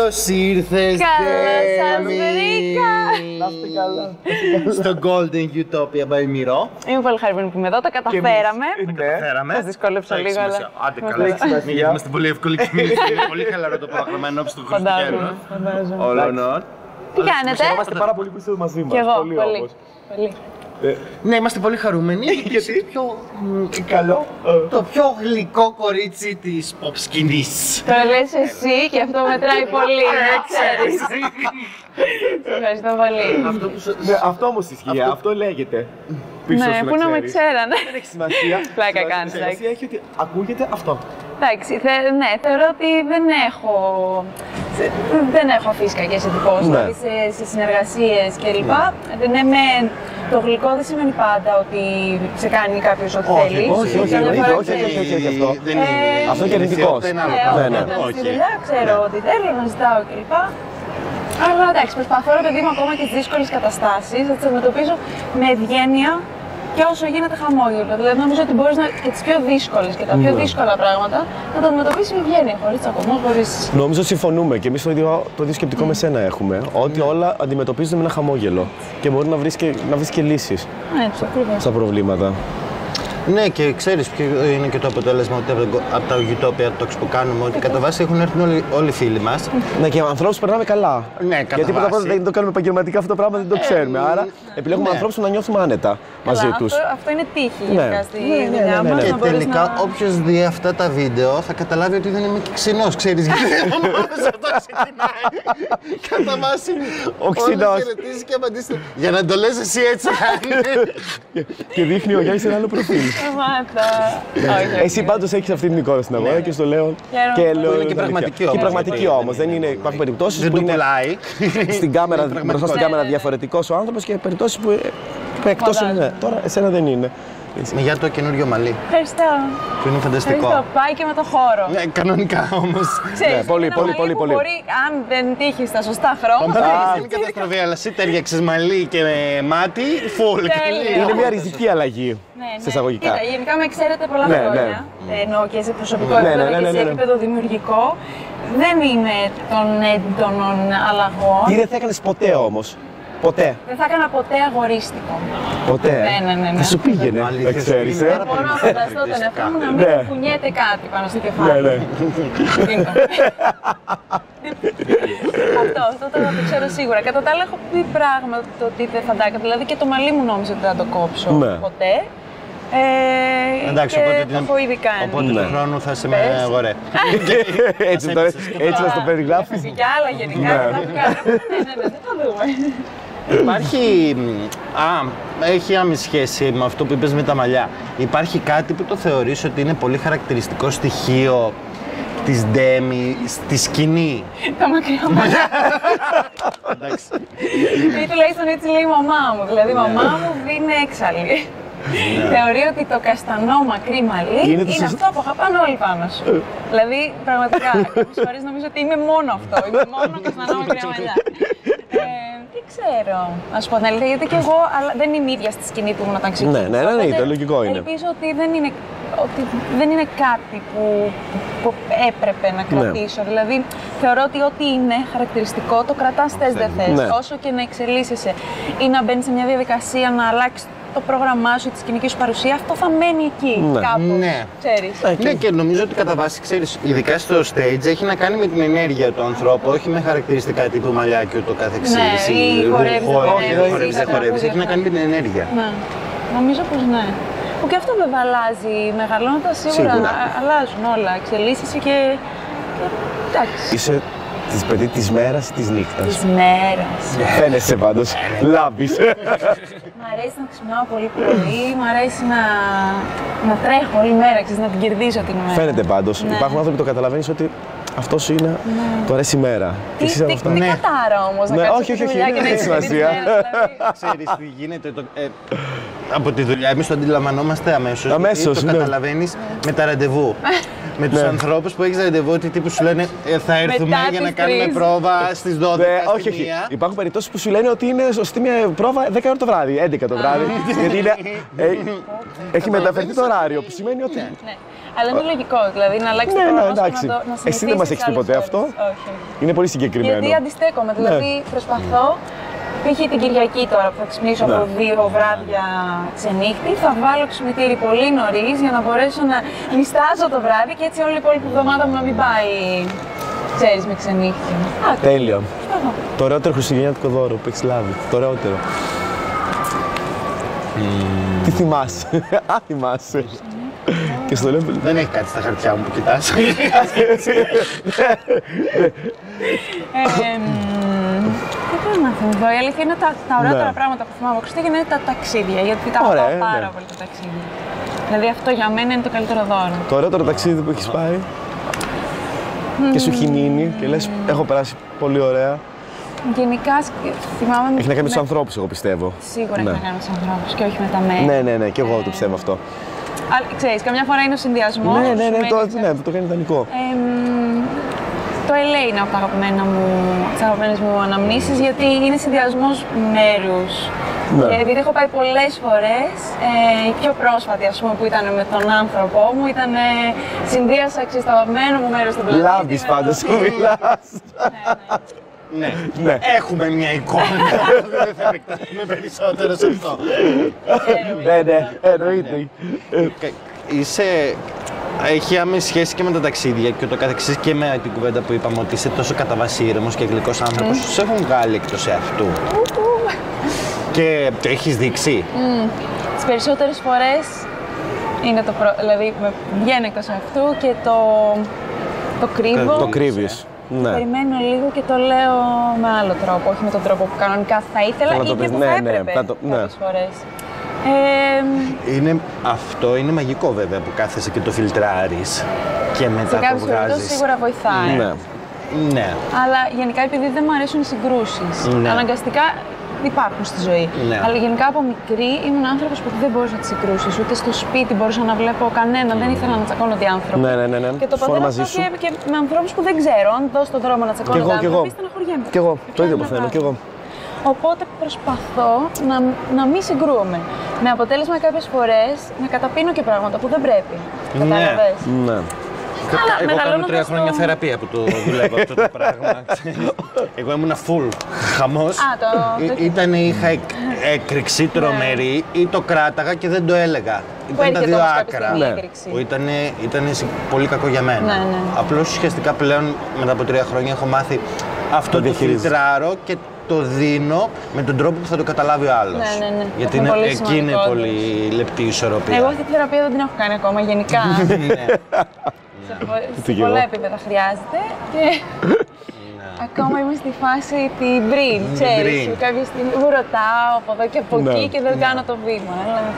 Καλώς ήρθες, Καλώς σας βρήκα! Να είστε καλά. Στο Golden Utopia by Miro. Είμαι πολύ χαρούμενη που είμαι εδώ, τα καταφέραμε. Σας δυσκόλεψα λίγο, αλλά... Άντε καλά, γιατί είμαστε πολύ εύκολοι και εμείς. Είναι πολύ χαλαρό το πρόγραμμα ενώπιση του Χριστουγέννου. Όλων. Τι κάνετε? Είμαστε πάρα πολύ που είστε μαζί μας. Κι εγώ, πολύ. πολύ. Ναι, είμαστε πολύ χαρούμενοι. Γιατί? Καλό. Το πιο γλυκό κορίτσι της pop σκηνής. Το λες εσύ και αυτό μετράει πολύ, να ξέρεις. Ευχαριστώ πολύ. Αυτό όμως ισχύει, αυτό λέγεται. Ναι, πού να με ξέρανε. Δεν έχει σημασία. Πλάκα κάνεις, εντάξει. Σημασία έχει ότι ακούγεται αυτό. Εντάξει, ναι, θεωρώ ότι δεν έχω αφήσει κακές εντυπώσεις, δηλαδή σε συνεργασίες κλπ. Ναι, το γλυκό δεν σημαίνει πάντα ότι σε κάνει κάποιος ό,τι θέλει. Όχι αυτό. Αυτό είναι αρνητικός. Στη δουλειά ξέρω ότι θέλω να ζητάω κλπ. Αλλά εντάξει, προσπαθώ ρε παιδί μου ακόμα και στις δύσκολες καταστάσεις να τις αντιμετωπίζω με ευγένεια και όσο γίνεται χαμόγελο. Δηλαδή νομίζω ότι μπορείς και τις πιο δύσκολες και τα πιο δύσκολα πράγματα να τα αντιμετωπίσεις με ευγένεια, χωρίς τσακωμό, χωρίς... Νομίζω συμφωνούμε και εμείς το ίδιο σκεπτικό με σένα έχουμε. Ότι όλα αντιμετωπίζονται με ένα χαμόγελο και μπορεί να βρεις και λύσεις στα προβλήματα. Ναι, και ξέρεις ποιο είναι και το αποτέλεσμα από τα Utopia Talks που κάνουμε, ότι κατά βάση έχουν έρθει όλοι οι φίλοι μας. Ναι, και με ανθρώπους περνάμε καλά. Ναι, κατά γιατί βάση. πρώτα δεν το κάνουμε επαγγελματικά αυτό το πράγμα, δεν το ξέρουμε. Άρα επιλέγουμε ανθρώπους που να νιώθουμε άνετα μαζί τους. Αυτό είναι τύχη γενικά στη δουλειά μας. Και τελικά, όποιος δει αυτά τα βίντεο θα καταλάβει ότι δεν είμαι και ξινός, ξέρεις, γιατί μόνος αυτό ξεκινάει. Κατά βάση, ξινός. όλες χαιρετήσεις και απαντήσεις. Για να το λες εσύ έτσι Και δείχνει ο Γιάννης ένα άλλο προφίλ. Εσύ πάντως έχεις αυτή την εικόνα στην αγορά και στο λέω. Και είναι και πραγματική όμως. Και πραγματική όμως. Υπάρχουν περιπτώσεις που είναι μπροστά στην κάμερα διαφορετικός ο άνθρωπος και περιπτώσεις που εκτός είναι. Τώρα εσένα δεν είναι. Για το καινούριο μαλλί. Ευχαριστώ. Που είναι φανταστικό. Ευχαριστώ. Πάει και με το χώρο. Ναι, κανονικά όμως. Ξέρεις, πολύ. Μπορεί, αν δεν τύχει στα σωστά χρώματα. Είναι καταστροφή, αλλά εσύ τέριαξες μαλλί και μάτι, full. Είναι μια ριζική αλλαγή. Σε εισαγωγικά. Γενικά με ξέρετε πολλά χρόνια. Εννοώ και σε προσωπικό επίπεδο και σε επίπεδο δημιουργικό. Δεν είμαι των έντονων αλλαγών. Τι δεν θα έκανες ποτέ όμως? Ποτέ. Δεν θα έκανα ποτέ αγορίστικο. Ποτέ. Ναι. Θα σου πήγαινε. Δεν ξέρεις. Μπορώ να φανταστώ τον εαυτό μου να μην κουνιέται κάτι πάνω στο κεφάλι. Ναι. Αυτό το ξέρω σίγουρα. Κατά τα άλλα έχω πει πράγματα ότι δεν θα τα έκανα. Δηλαδή και το μαλλί μου νόμιζα ότι δεν θα το κόψω ποτέ. Εντάξει, οπότε του χρόνου θα είσαι με αγορέ. Έτσι να το περιγράφεις. Και άλλα γενικά. Δεν το δούμε. Υπάρχει, έχει άμεση σχέση με αυτό που είπες με τα μαλλιά. Υπάρχει κάτι που το θεωρείς ότι είναι πολύ χαρακτηριστικό στοιχείο της Ντέμι στη σκηνή? Τα μακριά μαλλιά. Ή τουλάχιστον έτσι λέει η μαμά μου. Δηλαδή η μαμά μου είναι έξαλλη. Θεωρεί ότι το καστανό μακρύ μαλλί είναι αυτό που αγαπάνε όλοι πάνω σου. Δηλαδή, πραγματικά, κάποιες φορές νομίζω ότι είμαι μόνο αυτό. Είμαι μόνο καστανό μακρύ μαλλιά. Δεν ξέρω, να σου πω την αλήθεια, γιατί και εγώ δεν είμαι ίδια στη σκηνή που ήμουν όταν ξεκίνησα. Ναι, το λογικό είναι. Ελπίζω ότι δεν είναι κάτι που έπρεπε να κρατήσω. Δηλαδή, θεωρώ ότι ό,τι είναι χαρακτηριστικό το κρατάς θες δεν θες. Όσο και να εξελίσσεσαι ή να μπαίνεις σε μια διαδικασία να αλλάξεις το πρόγραμμά σου, τη σκηνική σου παρουσία, αυτό θα μένει εκεί κάπου, ξέρεις. Ναι, και νομίζω ότι κατά βάση, ξέρεις, ειδικά στο stage έχει να κάνει με την ενέργεια του ανθρώπου, όχι με χαρακτηριστικά τύπου μαλλιά και ούτω καθεξής. Ναι, ή χορεύεις, δεν χορεύεις, έχει να κάνει με την ενέργεια. Ναι, νομίζω πως ναι. Που και αυτό βέβαια αλλάζει, μεγαλώνοντας σίγουρα αλλάζουν όλα, εξελίσσεσαι και εντάξει. Είσαι της παιδί της μέρας ή της νύχτας? Της μέρας. Φαίνεσαι πάντως, λάμπεις. Μ' αρέσει να ξυπνάω πολύ πρωί, μ' αρέσει να τρέχω όλη μέρα, ξέρεις, να την κερδίσω την μέρα. Φαίνεται πάντως. Υπάρχουν άνθρωποι που το καταλαβαίνεις ότι αυτό σου είναι, του αρέσει η μέρα. Τι κατάρα όμως, να κάνεις όχι, δουλειά και να έχεις σημασία. Ξέρεις τι γίνεται, από τη δουλειά εμείς το αντιλαμβανόμαστε αμέσως. Αμέσως, το καταλαβαίνεις με τα ραντεβού. Με τους ανθρώπους που έχεις ραντεβού, ότι τύπου σου λένε θα έρθουμε για να κάνουμε πρόβα στις 12. Όχι, όχι. Υπάρχουν περιπτώσεις που σου λένε ότι είναι σωστή μια πρόβα 10 ώρα το βράδυ, 11 το βράδυ. Γιατί έχει μεταφερθεί το ωράριο, που σημαίνει ότι. Αλλά είναι λογικό, δηλαδή να αλλάξει το πρόγραμμα να συνηθίσεις. Εσύ δεν μας έχεις πει ποτέ αυτό. Είναι πολύ συγκεκριμένο. Γιατί αντιστέκομαι, δηλαδή προσπαθώ. Π.χ. την Κυριακή τώρα που θα ξυπνήσω από 2 βράδια ξενύχτη, θα βάλω ξυπνητήρι πολύ νωρίς για να μπορέσω να νηστάζω το βράδυ και έτσι όλη η υπόλοιπη εβδομάδα μου να μην πάει, ξέρεις, με ξενύχτη. Τέλειο. Το ωραιότερο χριστουγεννιάτικο δώρο που έχεις λάβει. Το ωραιότερο. Τι θυμάσαι? Α, θυμάσαι. Και στο λέω... Δεν έχει κάτι στα χαρτιά μου που κοιτάς. Τι θέλω να θυμηθώ, η αλήθεια είναι τα ωραιότερα πράγματα που θυμάμαι από Χριστούγεννα είναι τα ταξίδια, γιατί τα αγαπάω πάρα πολύ τα ταξίδια. Δηλαδή αυτό για μένα είναι το καλύτερο δώρο. Το ωραιότερο ταξίδι που έχεις πάει και σου έχει μείνει και λες έχω περάσει πολύ ωραία. Γενικά θυμάμαι... Έχει να κάνει με τους ανθρώπους, εγώ πιστεύω. Σίγουρα έχει να κάνει με τους ανθρώπους και όχι με τα μέρη. Ναι, και εγώ το πιστεύω αυτό. Ξέρεις, καμιά φορά είναι ο συνδυασμός. Ναι, το κάνει ιδανικό. Το LA είναι από τις αγαπημένες μου αναμνήσεις, γιατί είναι συνδυασμός μέρους. Και επειδή έχω πάει πολλές φορές, η πιο πρόσφατη ας πούμε, που ήταν με τον άνθρωπό μου ήταν συνδύασα το αγαπημένο μου μέρος στην πλανήτη. Λάμπεις πάντα σου μιλάς. Ναι. Έχουμε μια εικόνα. Δεν θα επεκταθούμε περισσότερο σε αυτό. Ναι, εννοείται. Έχει άμεση σχέση και με τα ταξίδια και το καθεξής και με την κουβέντα που είπαμε ότι είσαι τόσο κατά βάση ήρεμος και γλυκός άνθρωπος. Σε έχουν βγάλει εκτός εαυτού. Και το έχεις δείξει. Τις περισσότερες φορές είναι δηλαδή βγαίνει εκτός εαυτού και το κρύβω. Το κρύβεις. Ναι. Περιμένω λίγο και το λέω με άλλο τρόπο, όχι με τον τρόπο που κανονικά θα ήθελα ή και που θα έπρεπε κάποιες φορές. Αυτό είναι μαγικό βέβαια που κάθεσαι και το φιλτράρεις και μετά το βγάζεις. Σε κάποιες περιπτώσεις σίγουρα βοηθάει. Ναι. Αλλά γενικά επειδή δεν μου αρέσουν οι συγκρούσεις, αναγκαστικά υπάρχουν στη ζωή. Ναι. Αλλά γενικά από μικρή ήμουν άνθρωπος που δεν μπορούσα να τις συγκρούσεις. Ούτε στο σπίτι μπορούσα να βλέπω κανέναν, δεν ήθελα να τσακώνω διάνθρωποι. Ναι. Και το πατέρα αυτό και με ανθρώπους που δεν ξέρω. Αν δώσω τον δρόμο να τσακώνω διάνθρωποι, στεναχωριέμαι. Κι εγώ, το ίδιο παθαίνω, κι εγώ. Οπότε προσπαθώ να μην συγκρούομαι. Με αποτέλεσμα κάποιες φορές να καταπίνω και πράγματα που δεν πρέπει. Κατάλαβες. Ναι. Εγώ κάνω 3 χρόνια θεραπεία που το δουλεύω αυτό το πράγμα. Εγώ ήμουν full χαμός. Είχα έκρηξη τρομερή ή το κράταγα και δεν το έλεγα. Ήταν τα δύο άκρα που ήταν πολύ κακό για μένα. Απλώς ουσιαστικά πλέον μετά από 3 χρόνια έχω μάθει αυτό το φιλτράρω και το δίνω με τον τρόπο που θα το καταλάβει ο άλλος. Ναι. Γιατί εκεί είναι πολύ λεπτή η ισορροπία. Εγώ αυτή τη θεραπεία δεν την έχω κάνει ακόμα γενικά. Σε πολλά επίπεδα χρειάζεται και ακόμα είμαι στη φάση την πριν, ξέρεις. Κάποια στιγμή μου ρωτάω από εδώ και από εκεί και δεν κάνω το βήμα.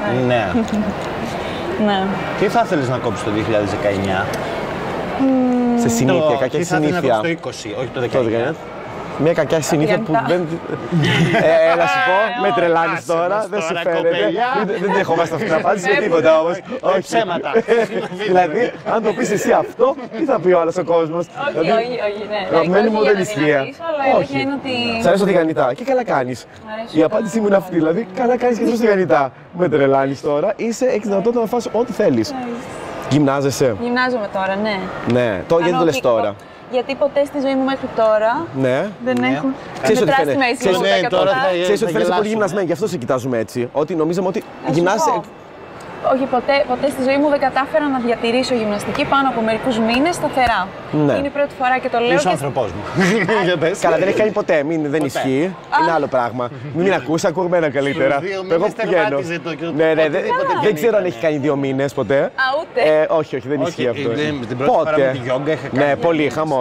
Ναι. Τι θα ήθελες να κόψεις το 2019? Σε συνήθεια, κακιά συνήθεια. Τι θα ήθελες να κόψεις το 20, όχι το 2019? Μια κακιά συνήθεια που δεν. Να σου πω, με τρελάνεις τώρα, δεν σου φαίνεται. Δεν δεχόμαστε αυτή την απάντηση με τίποτα όμως. Όχι ψέματα. Δηλαδή, αν το πεις εσύ αυτό, τι θα πει ο άλλος ο κόσμος? Όχι, ναι. Αγαπημένη μου δεν ισχύει. Όχι. Σ' αρέσει το τηγανιτά και καλά κάνεις. Η απάντησή μου είναι αυτή. Δηλαδή, καλά κάνεις και τρως τηγανιτά. Με τρελάνεις τώρα, έχεις δυνατότητα να φας ό,τι θέλεις. Γυμνάζεσαι? Γυμνάζομαι τώρα, ναι. Ναι, γιατί το λες τώρα? Γιατί ποτέ στη ζωή μου μέχρι τώρα δεν έχουν μετράσει τη μέση μου. Ξέρεις ότι φαίνεσαι πολύ γυμνασμένη, γι' αυτό σε κοιτάζουμε έτσι. Ότι νομίζαμε ότι γυμνάσαι. Όχι, ποτέ στη ζωή μου δεν κατάφερα να διατηρήσω γυμναστική πάνω από μερικούς μήνες σταθερά. Ναι. Είναι η πρώτη φορά και το λέω. Είσαι ο άνθρωπός μου. Καλά, δεν έχει κάνει ποτέ. Δεν ισχύει. Είναι άλλο πράγμα. Μην ακούς, ακού εμένα καλύτερα. Εγώ πηγαίνω. Δεν ξέρω αν έχει κάνει 2 μήνες ποτέ. Ούτε. Όχι, δεν ισχύει αυτό. Την πρώτη φορά με τη γιόγκα είχα κάνει. Ναι, πολύ χαμός.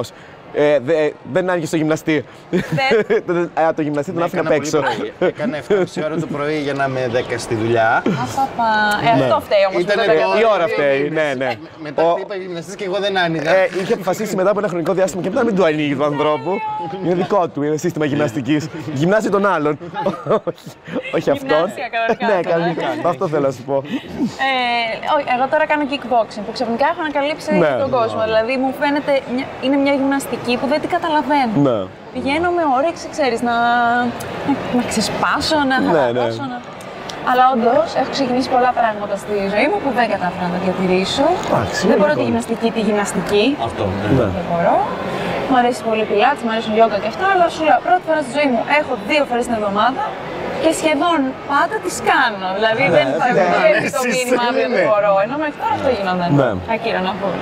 Δεν άνοιγε στο γυμναστή. Το γυμναστή τον άφηνα απ' έξω. Έκανα 7,5 ώρα το πρωί για να είμαι 10 στη δουλειά. Αυτό φταίει όμως. Η ώρα φταίει, ναι. Μετά είπα γυμναστής και εγώ δεν άνοιγα. Είχε αποφασίσει μετά από ένα χρονικό διάστημα και μετά να μην του ανοίγει του ανθρώπου. Είναι δικό του, είναι σύστημα γυμναστικής. Γυμνάζει τον άλλον. Όχι αυτόν. Ναι, κανονικά. Αυτό θέλω να σου πω. Εγώ τώρα κάνω kickboxing που ξαφνικά έχω ανακαλύψει τον κόσμο. Δηλαδή μου φαίνεται είναι μια γυμναστική που δεν την καταλαβαίνω. Πηγαίνω με όρεξη, ξέρεις, να ξεσπάσω, να χαλαρώσω. Αλλά όντως έχω ξεκινήσει πολλά πράγματα στη ζωή μου που δεν κατάφερα να τα διατηρήσω. Δεν μπορώ τη γυμναστική. Αυτό, δεν μπορώ. Μου αρέσει πολύ πιλάτες, μου αρέσουν γιόγκα και αυτά, αλλά σου λέω πρώτη φορά στη ζωή μου έχω 2 φορές την εβδομάδα και σχεδόν πάντα τις κάνω. Δηλαδή δεν θα βγει το μήνυμα δεν μπορώ. Ενώ μέχρι τώρα αυτό γινόταν. Ακύρωνα να πω.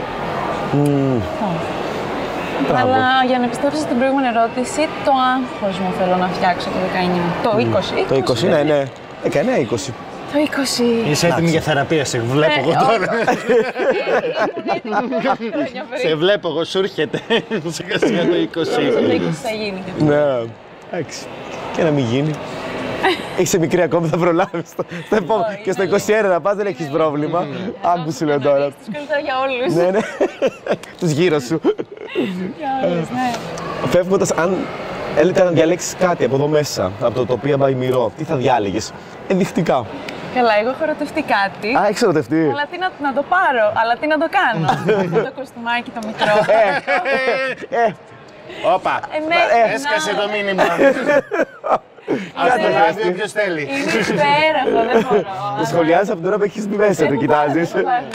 Αλλά για να επιστρέψω στην προηγούμενη ερώτηση, το άγχος μου θέλω να φτιάξω το 19. Το 20. Το 20, ναι. 19-20. Το 20. Είσαι έτοιμη για θεραπεία, σε βλέπω εγώ τώρα. Σε βλέπω εγώ, σου έρχεται. Σιγά σιγά το 20. Το 20 θα γίνει. Ναι, εντάξει. Και να μην γίνει. Είσαι μικρή ακόμη, θα προλάβεις. Και στο 21 να πας δεν έχεις πρόβλημα. Άκουσε λέω τώρα. Τους καλύτερα για όλους. Ναι. Τους γύρω σου. Για όλους, ναι. Φεύγοντας, αν έλεγε να διαλέξεις κάτι από εδώ μέσα, από το τοπία by Miro, τι θα διάλεγες? Ενδεικτικά. Καλά, εγώ έχω ερωτευτεί κάτι. Α, έχεις ερωτευτεί. Αλλά τι να το πάρω, αλλά τι να το κάνω. Αυτό το κοστούμάκι το μικρό. Όπα, έσκασε το μήνυμα. Ας το γράφει όποιος θέλει. Είναι υπέροχο, δεν μπορώ. Το σχολιάζεις από τώρα που έχεις μπει μέσα, το κοιτάζεις.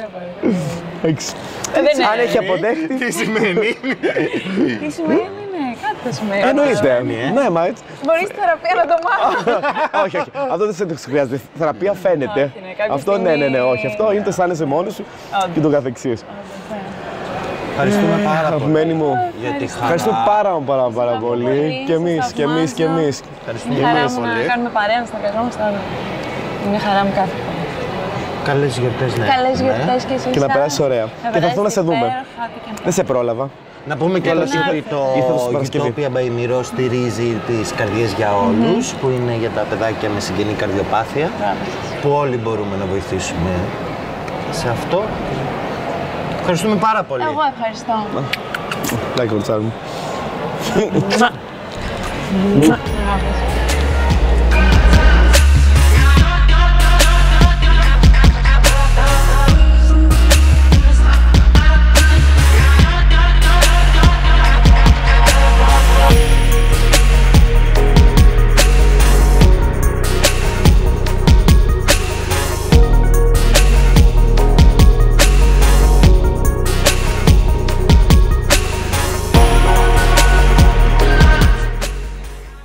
Αν έχει αποδέχτη. Τι σημαίνει? Τι σημαίνει, ναι, κάτι θα σημαίνει. Εννοείται. Ναι, μα έτσι. Μπορείς θεραπεία να το μάθω. Όχι, όχι. Αυτό δεν σε χρειάζεται. Θεραπεία φαίνεται. Αυτό ναι, όχι. Αυτό είναι το αισθάνεσαι μόνος σου και το καθεξής. Ευχαριστούμε πάρα πολύ. Αγαπημένη μου. Ευχαριστούμε πάρα πολύ. Και εμείς. Ευχαριστούμε Είναι χαρά πάρα μου να πολύ. κάνουμε παρέα, να συνεργαζόμαστε. Είναι χαρά μου κάθε φορά. Καλές γιορτές, ναι. Καλές γιορτές και εσείς. Και να περάσεις ωραία. Και θα έρθω να σε δούμε. Δεν σε πρόλαβα. Να πούμε κιόλας ότι το Utopia by Miro στηρίζει τις καρδιές για όλους, που είναι για τα παιδάκια με συγγενή καρδιοπάθεια, που όλοι μπορούμε να βοηθήσουμε σε αυτό. Ευχαριστούμε πάρα πολύ. Εγώ ευχαριστώ. Like κοριτσάρι μου.